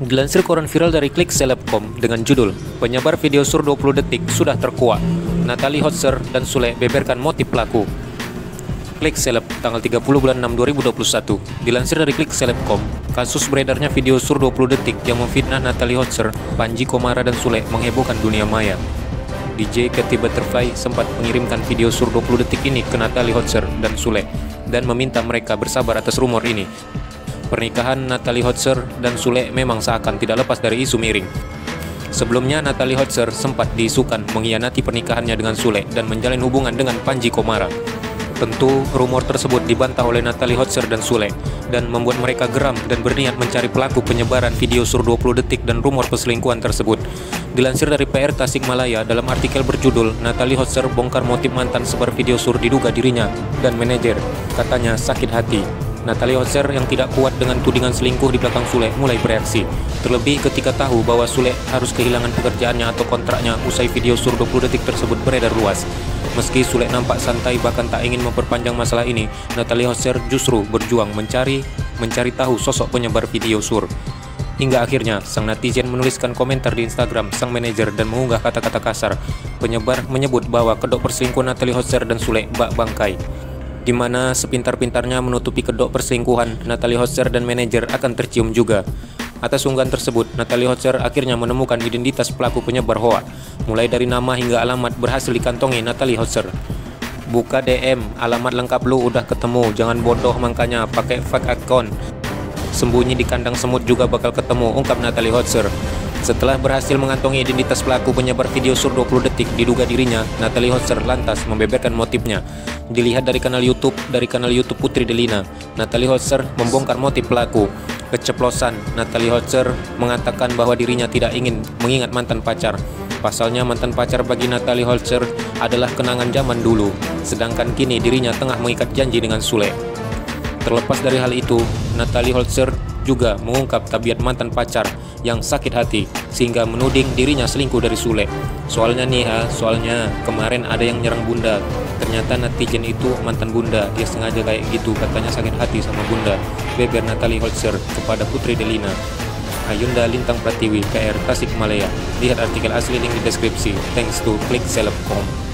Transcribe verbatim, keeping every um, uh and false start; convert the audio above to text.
Dilansir koran viral dari Klik Selebkom dengan judul "Penyebar video sur dua puluh detik sudah terkuak, Natalie Hoetzer dan Sule beberkan motif pelaku". Klik Seleb, tanggal tiga puluh bulan enam dua ribu dua puluh satu. Dilansir dari Klik Selebkom, kasus beredarnya video sur dua puluh detik yang memfitnah Natalie Hoetzer, Panji Komara dan Sule menghebohkan dunia maya. D J Katy Butterfly sempat mengirimkan video sur dua puluh detik ini ke Natalie Hoetzer dan Sule dan meminta mereka bersabar atas rumor ini. Pernikahan Natalie Hoetzer dan Sule memang seakan tidak lepas dari isu miring. Sebelumnya, Natalie Hoetzer sempat diisukan mengkhianati pernikahannya dengan Sule dan menjalin hubungan dengan Panji Komara. Tentu, rumor tersebut dibantah oleh Natalie Hoetzer dan Sule dan membuat mereka geram dan berniat mencari pelaku penyebaran video sur dua puluh detik dan rumor perselingkuhan tersebut. Dilansir dari P R Tasikmalaya dalam artikel berjudul "Natalie Hoetzer bongkar motif mantan sebar video sur diduga dirinya dan manajer, katanya sakit hati". Natalie Hoetzer yang tidak kuat dengan tudingan selingkuh di belakang Sule mulai bereaksi, terlebih ketika tahu bahwa Sule harus kehilangan pekerjaannya atau kontraknya usai video sur dua puluh detik tersebut beredar luas. Meski Sule nampak santai bahkan tak ingin memperpanjang masalah ini, Natalie Hoetzer justru berjuang mencari mencari tahu sosok penyebar video sur. Hingga akhirnya, sang netizen menuliskan komentar di Instagram sang manajer dan mengunggah kata-kata kasar. Penyebar menyebut bahwa kedok perselingkuhan Natalie Hoetzer dan Sule bak bangkai, di mana sepintar-pintarnya menutupi kedok perselingkuhan, Natalie Hoetzer dan manajer akan tercium juga. Atas unggahan tersebut, Natalie Hoetzer akhirnya menemukan identitas pelaku penyebar hoak. Mulai dari nama hingga alamat berhasil dikantongi Natalie Hoetzer. "Buka D M, alamat lengkap lu udah ketemu, jangan bodoh makanya pakai fake account. Sembunyi di kandang semut juga bakal ketemu", ungkap Natalie Hoetzer. Setelah berhasil mengantongi identitas pelaku penyebar video sur dua puluh detik diduga dirinya, Natalie Hoetzer lantas membeberkan motifnya. Dilihat dari kanal YouTube dari kanal YouTube Putri Delina, Natalie Hoetzer membongkar motif pelaku. Keceplosan, Natalie Hoetzer mengatakan bahwa dirinya tidak ingin mengingat mantan pacar. Pasalnya mantan pacar bagi Natalie Hoetzer adalah kenangan zaman dulu, sedangkan kini dirinya tengah mengikat janji dengan Sule. Terlepas dari hal itu, Natalie Hoetzer juga mengungkap tabiat mantan pacar yang sakit hati sehingga menuding dirinya selingkuh dari Sule. Soalnya nih ha, soalnya kemarin ada yang nyerang bunda. Ternyata netizen itu mantan bunda, dia sengaja kayak gitu, katanya sakit hati sama bunda, beber Natalie Hoetzer kepada Putri Delina. Ayunda Lintang Pratiwi, P R Tasikmalaya. Lihat artikel asli link di deskripsi. Thanks to Klik Selebkom.